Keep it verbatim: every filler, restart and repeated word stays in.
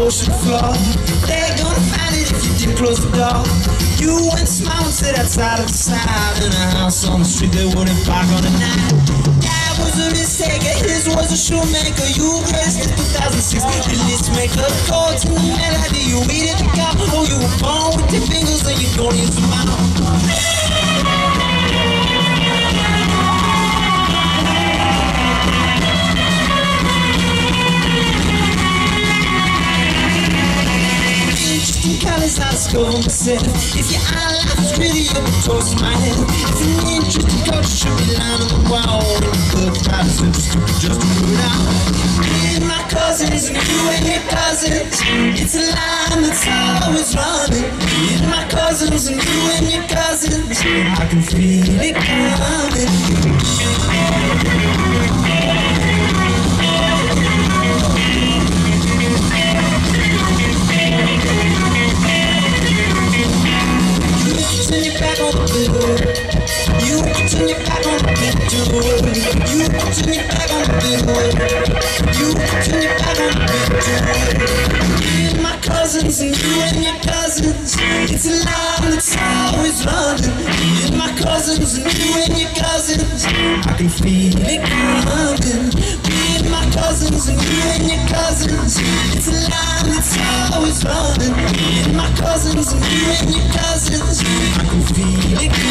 close to the floor. They're gonna find it if you did close the door. You went smile and sit outside of the side in a house on the street they wouldn't park on the night. That was a mistake, his was a shoemaker. You raised in two thousand six, the list maker. Chords and the melody, you weeded the cow. Oh, you were born with your fingers and you don't use your mouth. College out of school myself. If your eye life is pretty, you'll be toast my head. If an interesting culture should be lying on the wall, and the book not as interesting just to put it out. Me and my cousins, and you and your cousins, it's a line that's always running. Me and my cousins, and you and your cousins, I can feel it coming. Turn your back on the hood. You turn your back on the hood. You turn your back on the hood. You turn your back on the hood. Me and my cousins and you and your cousins, it's a line that's always running. Me and my cousins and you and your cousins, I can feel it coming. Me and my cousins and you and your cousins, it's a line that's always running. Me and my cousins and you and your cousins, I can feel it.